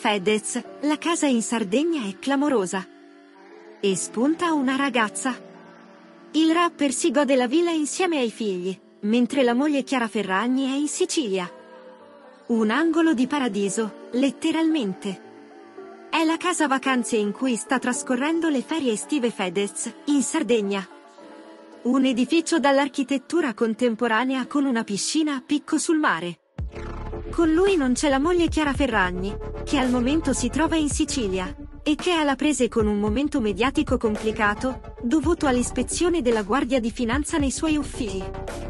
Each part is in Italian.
Fedez, la casa in Sardegna è clamorosa. E spunta una ragazza. Il rapper si gode la villa insieme ai figli, mentre la moglie Chiara Ferragni è in Sicilia. Un angolo di paradiso, letteralmente. È la casa vacanze in cui sta trascorrendo le ferie estive Fedez, in Sardegna. Un edificio dall'architettura contemporanea con una piscina a picco sul mare. Con lui non c'è la moglie Chiara Ferragni, che al momento si trova in Sicilia, e che è alla prese con un momento mediatico complicato, dovuto all'ispezione della Guardia di Finanza nei suoi uffici.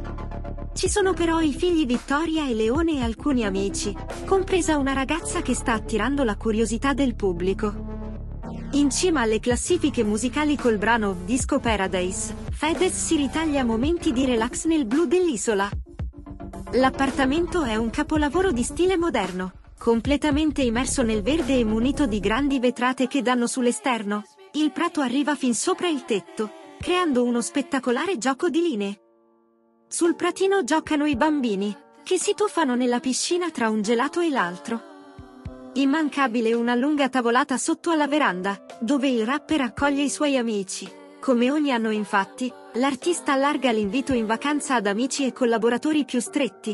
Ci sono però i figli Vittoria e Leone e alcuni amici, compresa una ragazza che sta attirando la curiosità del pubblico. In cima alle classifiche musicali col brano Disco Paradise, Fedez si ritaglia momenti di relax nel blu dell'isola. L'appartamento è un capolavoro di stile moderno, completamente immerso nel verde e munito di grandi vetrate che danno sull'esterno. Il prato arriva fin sopra il tetto, creando uno spettacolare gioco di linee. Sul pratino giocano i bambini, che si tuffano nella piscina tra un gelato e l'altro. Immancabile una lunga tavolata sotto alla veranda, dove il rapper accoglie i suoi amici. Come ogni anno infatti, l'artista allarga l'invito in vacanza ad amici e collaboratori più stretti.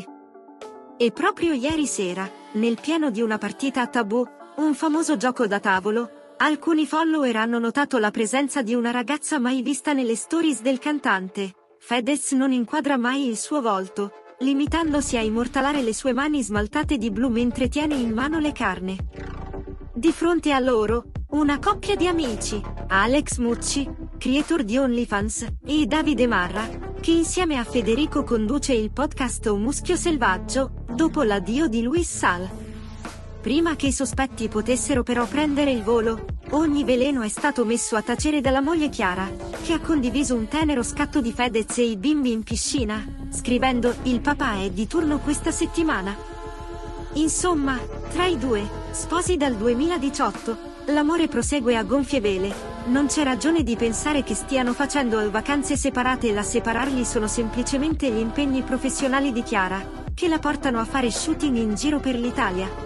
E proprio ieri sera, nel pieno di una partita a tabù, un famoso gioco da tavolo, alcuni follower hanno notato la presenza di una ragazza mai vista nelle stories del cantante. Fedez non inquadra mai il suo volto, limitandosi a immortalare le sue mani smaltate di blu mentre tiene in mano le carne. Di fronte a loro, una coppia di amici, Alex Mucci, creator di OnlyFans, e Davide Marra, che insieme a Federico conduce il podcast Un Muschio Selvaggio, dopo l'addio di Luis Sal. Prima che i sospetti potessero però prendere il volo, ogni veleno è stato messo a tacere dalla moglie Chiara, che ha condiviso un tenero scatto di Fedez e i bimbi in piscina, scrivendo «Il papà è di turno questa settimana». Insomma, tra i due, sposi dal 2018, l'amore prosegue a gonfie vele, non c'è ragione di pensare che stiano facendo vacanze separate e a separarli sono semplicemente gli impegni professionali di Chiara, che la portano a fare shooting in giro per l'Italia.